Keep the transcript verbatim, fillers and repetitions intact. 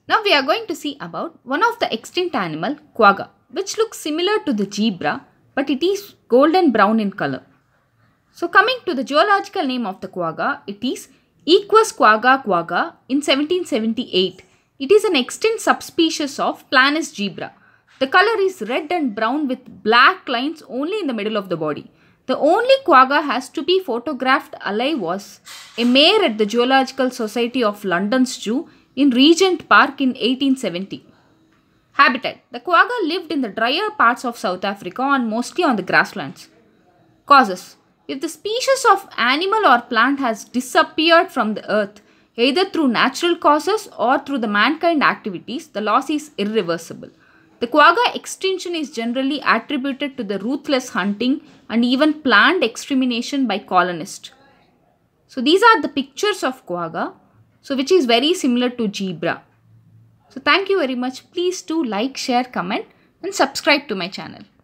Now we are going to see about one of the extinct animal, quagga, which looks similar to the zebra, but it is golden brown in color. So coming to the geological name of the quagga, it is Equus quagga quagga in seventeen seventy-eight. It is an extinct subspecies of Planus zebra. The color is red and brown with black lines only in the middle of the body. The only quagga has to be photographed alive was a mayor at the Zoological Society of London's Zoo in Regent Park in eighteen seventy. Habitat. The quagga lived in the drier parts of South Africa and mostly on the grasslands. Causes. If the species of animal or plant has disappeared from the earth, either through natural causes or through the mankind activities, the loss is irreversible. The quagga extinction is generally attributed to the ruthless hunting and even planned extermination by colonists. So these are the pictures of quagga, so which is very similar to zebra. So thank you very much. Please do like, share, comment and subscribe to my channel.